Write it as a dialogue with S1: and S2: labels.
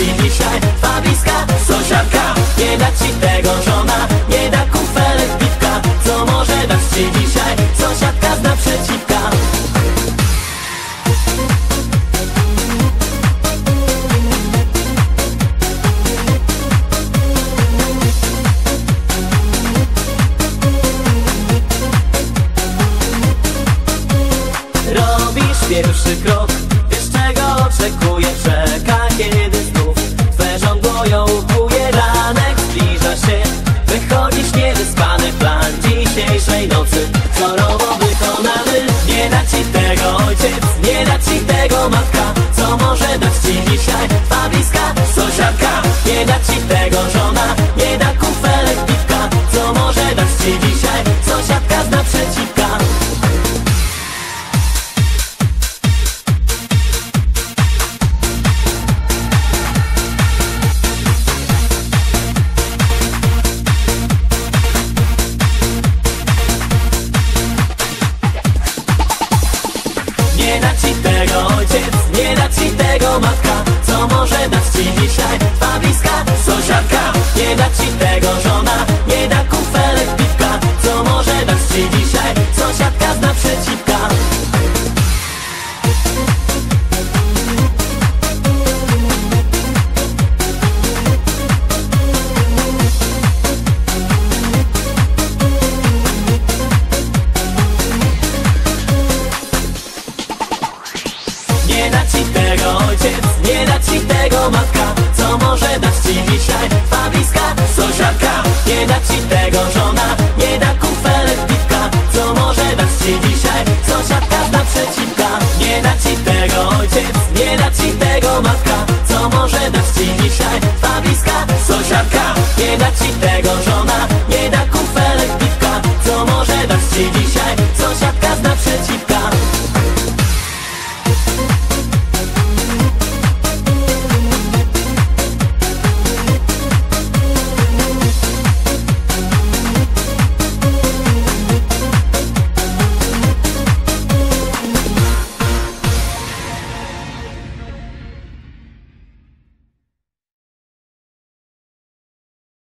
S1: ci dzisiaj twa bliska sąsiadka. Nie da ci tego żona, nie da kufelek piwka. Co może dać ci dzisiaj sąsiadka z naprzeciwka? Robisz pierwszy krok, wiesz czego oczekuje. Czeka kiedy znów twe żądło ją ukuje. Ranek zbliża się, wychodzisz niewyspany. Plan dzisiejszej nocy wzorowo wykonany. Nie da ci tego ojciec, nie da ci tego matka. Co może dać ci dzisiaj twa bliska sąsiadka? Nie da ci tego żona, nie da kufelek piwka. Co może dać ci dzisiaj sąsiadka z naprzeciwka? Nie da ci tego ojciec, nie da ci tego matka. Co może dać ci dzisiaj twa bliska sąsiadka? Nie da ci tego żona, nie da kufelek piwka. Co może dać ci dzisiaj sąsiadka z naprzeciwka? Nie da ci tego ojciec, nie da ci tego matka. Co może dać ci dzisiaj twa bliska sąsiadka? Nie da ci tego żona, nie da kufelek piwka. Co może dać ci dzisiaj sąsiadka z naprzeciwka? Nie da ci tego ojciec, nie da ci tego matka. Co może dać ci dzisiaj twa bliska sąsiadka? Nie da ci tego żona,